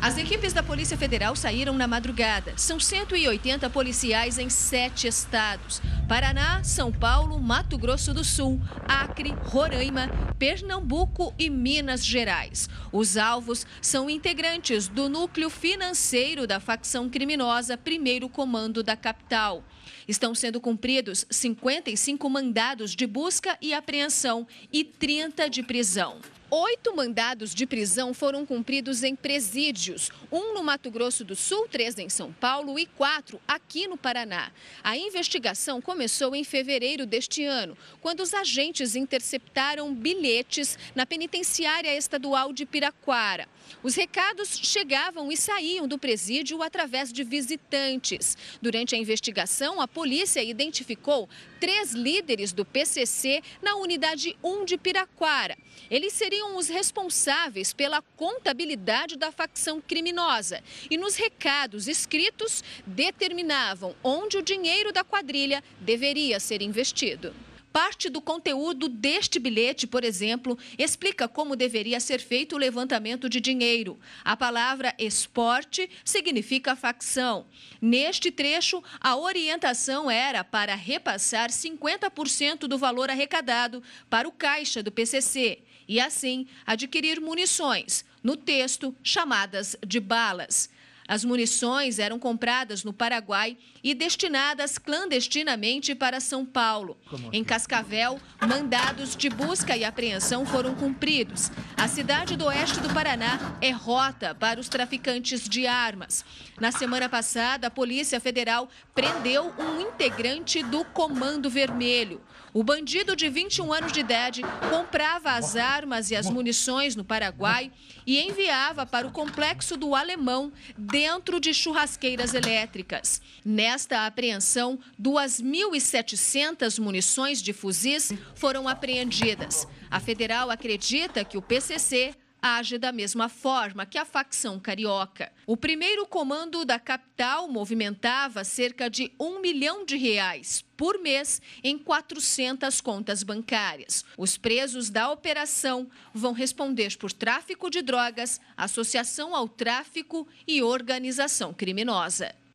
As equipes da Polícia Federal saíram na madrugada. São 180 policiais em 7 estados: Paraná, São Paulo, Mato Grosso do Sul, Acre, Roraima, Pernambuco e Minas Gerais. Os alvos são integrantes do núcleo financeiro da facção criminosa Primeiro Comando da capital. Estão sendo cumpridos 55 mandados de busca e apreensão e 30 de prisão. 8 mandados de prisão foram cumpridos em presídios, 1 no Mato Grosso do Sul, 3 em São Paulo e 4 aqui no Paraná. A investigação começou em fevereiro deste ano, quando os agentes interceptaram bilhetes na penitenciária estadual de Piraquara. Os recados chegavam e saíam do presídio através de visitantes. Durante a investigação, a polícia identificou 3 líderes do PCC na unidade 1 de Piraquara. Eles seriam os responsáveis pela contabilidade da facção criminosa e nos recados escritos determinavam onde o dinheiro da quadrilha deveria ser investido. Parte do conteúdo deste bilhete, por exemplo, explica como deveria ser feito o levantamento de dinheiro. A palavra esporte significa facção. Neste trecho, a orientação era para repassar 50% do valor arrecadado para o caixa do PCC e, assim, adquirir munições, no texto, chamadas de balas. As munições eram compradas no Paraguai e destinadas clandestinamente para São Paulo. Em Cascavel, mandados de busca e apreensão foram cumpridos. A cidade do oeste do Paraná é rota para os traficantes de armas. Na semana passada, a Polícia Federal prendeu um integrante do Comando Vermelho. O bandido de 21 anos de idade comprava as armas e as munições no Paraguai e enviava para o complexo do Alemão, dentro de churrasqueiras elétricas. Nesta apreensão, 2.700 munições de fuzis foram apreendidas. A federal acredita que o PCC age da mesma forma que a facção carioca. O primeiro comando da capital movimentava cerca de R$1 milhão por mês em 400 contas bancárias. Os presos da operação vão responder por tráfico de drogas, associação ao tráfico e organização criminosa.